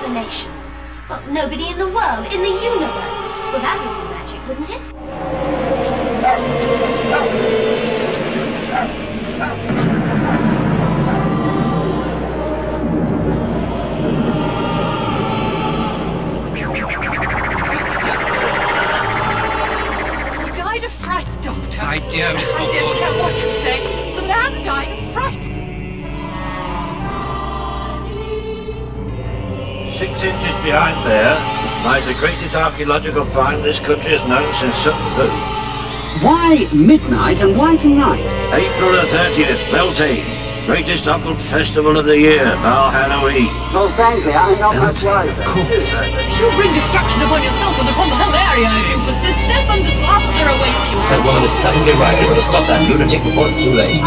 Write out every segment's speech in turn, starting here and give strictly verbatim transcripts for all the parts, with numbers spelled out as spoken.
explanation. Well, nobody in the world, in the universe. Well, that would be magic, wouldn't it? He died of fright, Doctor. My dear Miss Hawthorne. I don't care what you say. The man died of fright. Six inches behind there lies the greatest archaeological find this country has known since Sutton Hoo. Why midnight and why tonight? April the thirtieth, Beltane. Greatest occult festival of the year, Bar Halloween. Well, frankly, I'm not much wiser. You bring destruction upon yourself and upon the whole area if you persist. Death and disaster awaits you. That woman is perfectly right. We're going to stop that lunatic before it's too late.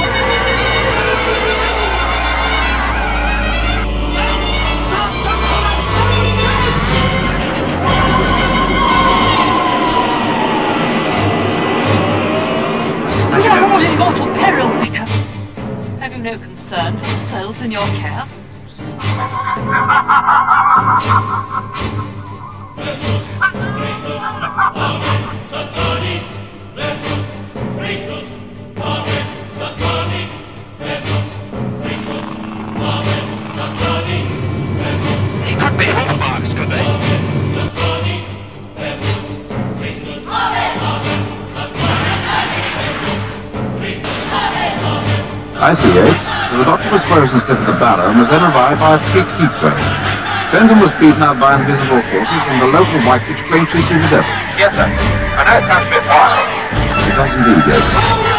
We are all in mortal peril, Vicar. Have you no concern for the souls in your care? Versus Christus, Amen, Satani. Versus Christus, Amen, Satani. Versus Christus, Amen, Satani. Versus. He could be hallmarks, could they? Satani. Versus Christus, Amen, Satani. Versus Christus, Amen. I see, Ace. So the doctor was frozen stiff at the barrow and was then revived by a freak heat wave. Benton was beaten out by invisible forces and the local white witch claimed to see the devil. Yes, sir. I know it sounds a bit wild. It does indeed, yes.